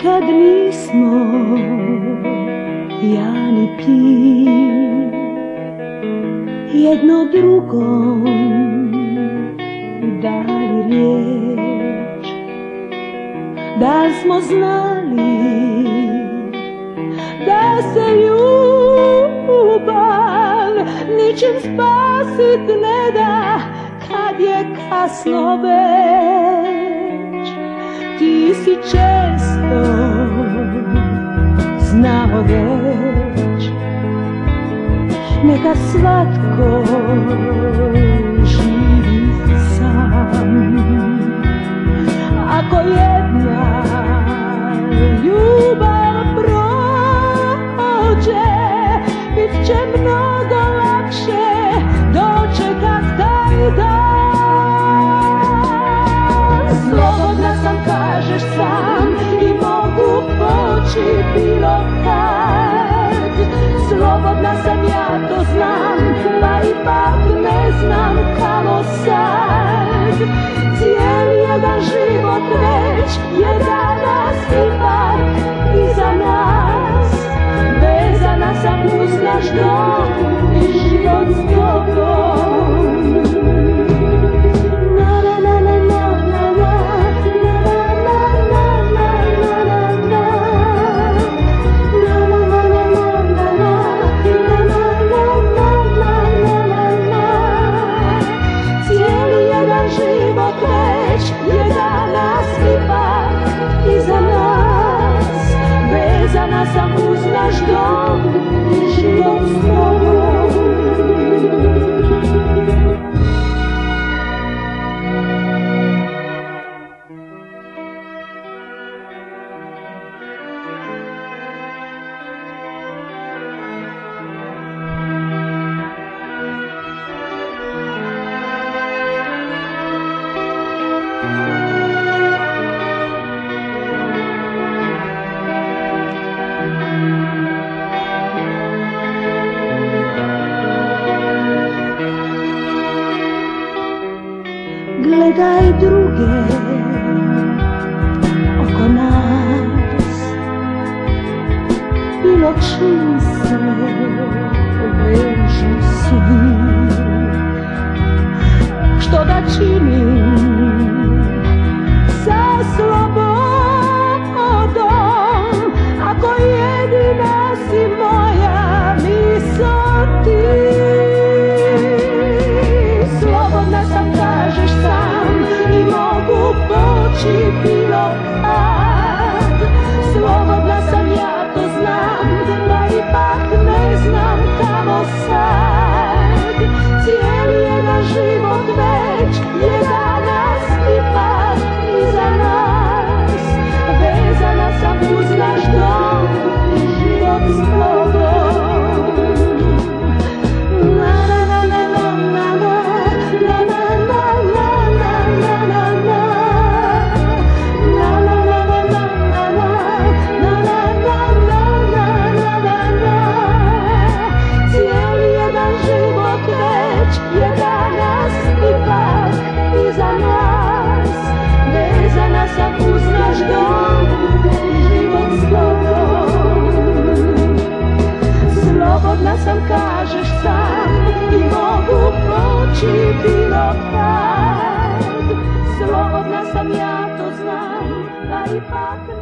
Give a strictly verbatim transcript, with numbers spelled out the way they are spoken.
Nikad nismo ja ni ti jedno drugom dali riječ, da smo znali da se ljubav ničim spasit ne da kad je kasno već. Ti si često znao već, neka svatko živi sam. Ako jedna ljubav prođe, bit će mnogo lakše dočekat taj dan. Slobodna sam, kažeš sam, i mogu poći bilo kad. Slobodna sam, ja to znam, pa ipak ne znam kako sad. Cijeli jedan život već je danas ipak iza nas. Vezana sam uz naš dom i život s tobom. Vezana sam uz naš dom i život s tobom. Gledaj druge oko nas, bilo čim se vežu svi. Što da činim sa slobodom, ako jedina si moja misao ti. Slobodna sam, kažeš sam, i mogu poći bilo kad. Slobodna sam, ja to znam, pa ipak ne znam kako sad. Cijeli jedan život već je danas ipak iza nas. Vezana sam uz naš dom i život s tobom. Slobodna sam, kažeš sam, i mogu poći bilo kad. Slobodna sam, ja to znam, pa ipak